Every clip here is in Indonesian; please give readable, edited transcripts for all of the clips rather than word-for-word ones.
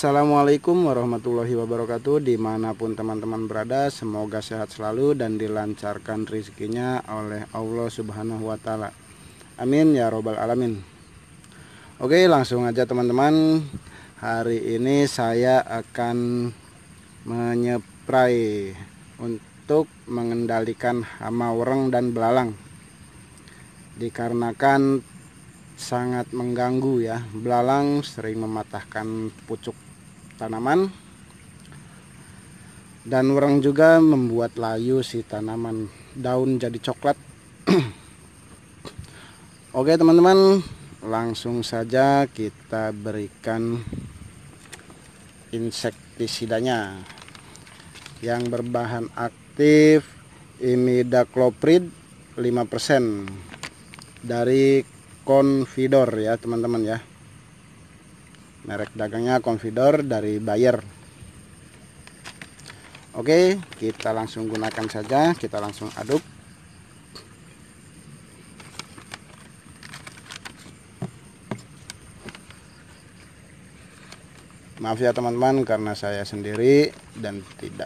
Assalamualaikum warahmatullahi wabarakatuh. Dimanapun teman-teman berada, semoga sehat selalu dan dilancarkan rezekinya oleh Allah Subhanahu wa Ta'ala. Amin ya robbal alamin. Oke, langsung aja teman-teman. Hari ini saya akan menyepray untuk mengendalikan hama wereng dan belalang. Dikarenakan sangat mengganggu ya, belalang sering mematahkan pucuk tanaman dan wereng juga membuat layu si tanaman, daun jadi coklat. Oke teman-teman, langsung saja kita berikan insektisidanya yang berbahan aktif imidacloprid 5% dari Confidor ya teman-teman ya. Merek dagangnya Confidor dari Bayer. Oke, kita langsung gunakan saja, kita langsung aduk. Maaf ya teman-teman, karena saya sendiri dan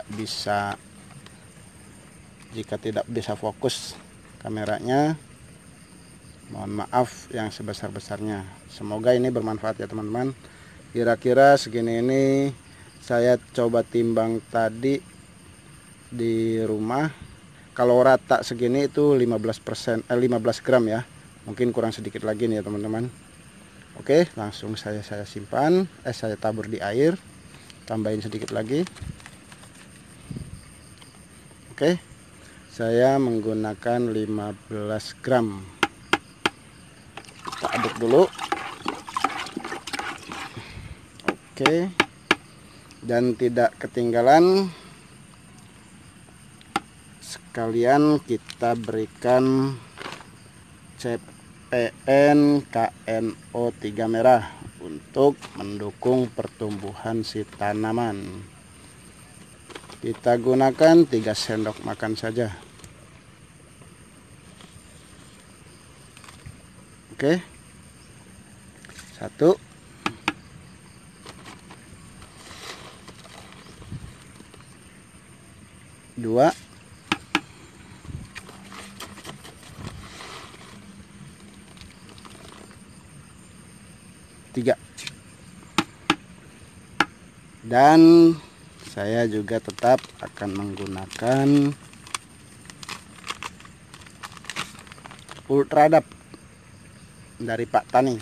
jika tidak bisa fokus kameranya, mohon maaf yang sebesar-besarnya. Semoga ini bermanfaat ya teman-teman. Kira-kira segini ini saya coba timbang tadi di rumah. Kalau rata segini itu 15 gram ya. Mungkin kurang sedikit lagi nih ya teman-teman. Oke, langsung saya simpan. Saya tabur di air. Tambahin sedikit lagi. Oke, saya menggunakan 15 gram. Kita aduk dulu. Oke, dan tidak ketinggalan sekalian kita berikan CPN KNO 3 merah untuk mendukung pertumbuhan si tanaman. Kita gunakan 3 sendok makan saja. Oke, 1, 2, 3, dan saya juga tetap akan menggunakan Ultradap dari Pak Tani.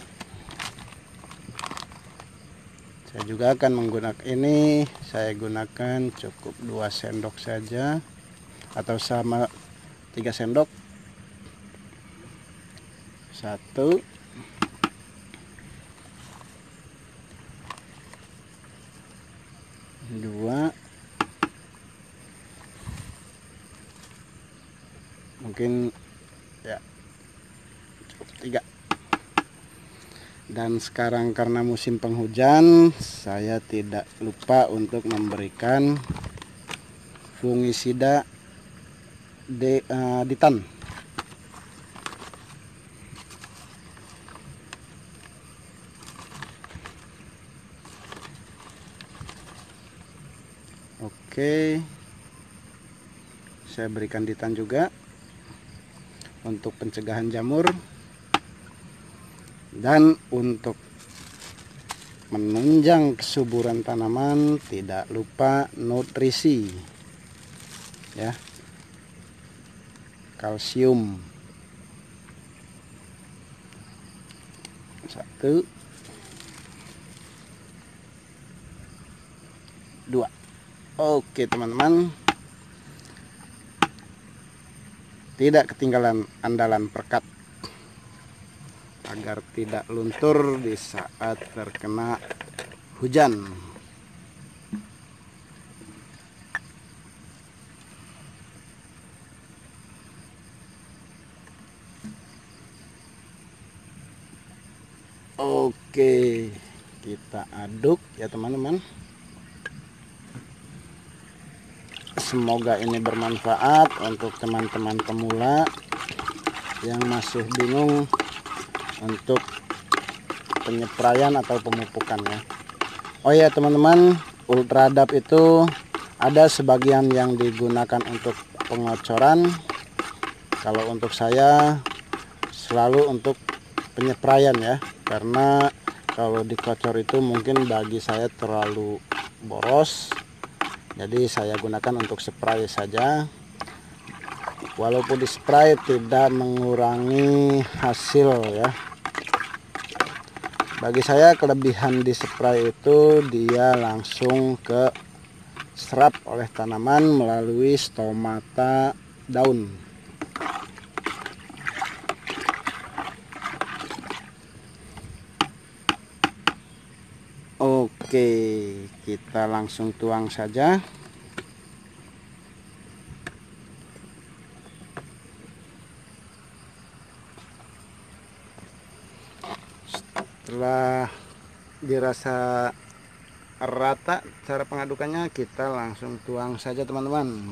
Saya juga akan menggunakan ini. Saya gunakan cukup 2 sendok saja, atau sama 3 sendok. 1, 2, mungkin ya cukup 3. Dan sekarang karena musim penghujan, saya tidak lupa untuk memberikan fungisida Ditan. Oke, saya berikan Ditan juga untuk pencegahan jamur. Dan untuk menunjang kesuburan tanaman, tidak lupa nutrisi ya, kalsium. 1, 2. Oke teman-teman, tidak ketinggalan andalan perkat agar tidak luntur di saat terkena hujan. Oke, kita aduk ya teman-teman. Semoga ini bermanfaat untuk teman-teman pemula yang masih bingung untuk penyepraian atau pemupukannya. Oh ya teman-teman, Ultradap itu ada sebagian yang digunakan untuk pengocoran. Kalau untuk saya selalu untuk penyepraian ya, karena kalau dikocor itu mungkin bagi saya terlalu boros, jadi saya gunakan untuk spray saja. Walaupun di spray tidak mengurangi hasil ya. Bagi saya kelebihan di spray itu dia langsung ke serap oleh tanaman melalui stomata daun. Oke, kita langsung tuang saja. Setelah dirasa rata cara pengadukannya, kita langsung tuang saja teman-teman.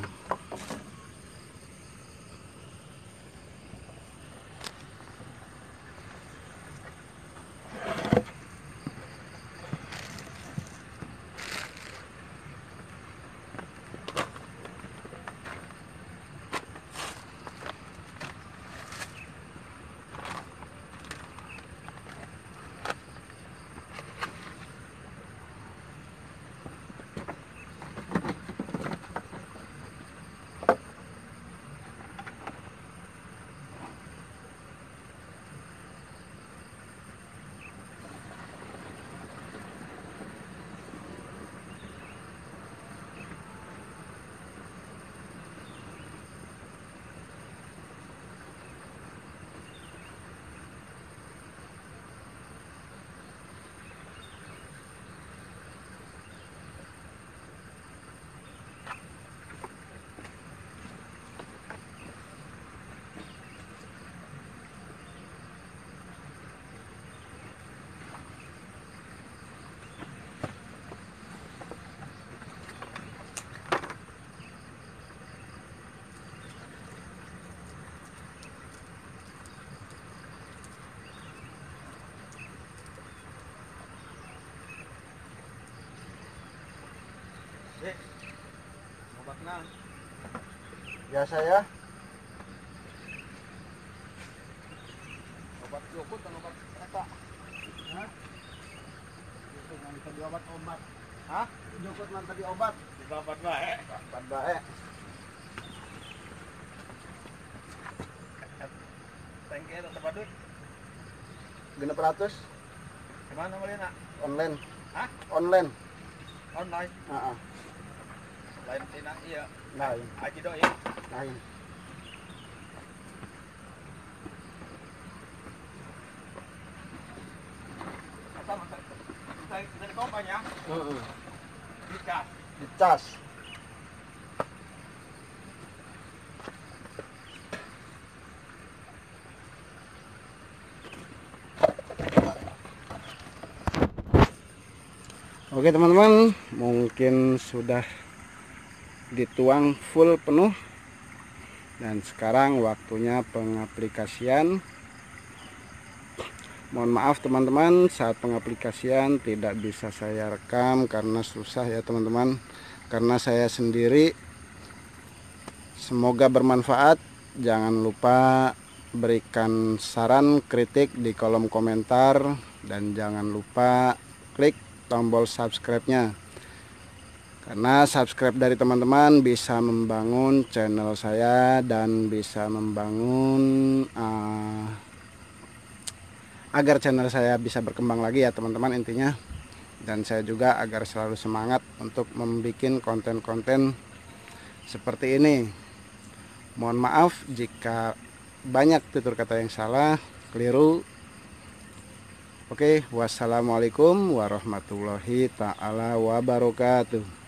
Biasa ya. Obat jokut dan obat rata. Hah? Jokut nanti tadi obat. Hah? Jokut nanti tadi obat. Obat bae. Obat bae. Tangke tetap adut. 600. Gimana belinya? Online. Hah? Online. Online. Heeh. Lain tina iya. Lain. Aji doi. Lain. Apa kita di kompanya? Heeh. Dicas. Dicas. Oke teman-teman, mungkin sudah dituang full penuh dan sekarang waktunya pengaplikasian. Mohon maaf teman-teman, saat pengaplikasian tidak bisa saya rekam karena susah ya teman-teman, karena saya sendiri. Semoga bermanfaat. Jangan lupa berikan saran kritik di kolom komentar dan jangan lupa klik tombol subscribe-nya, karena subscribe dari teman-teman bisa membangun channel saya dan bisa membangun agar channel saya bisa berkembang lagi ya teman-teman intinya. Dan saya juga agar selalu semangat untuk membuat konten-konten seperti ini. Mohon maaf jika banyak tutur kata yang salah, keliru. Oke, wassalamualaikum warahmatullahi ta'ala wabarakatuh.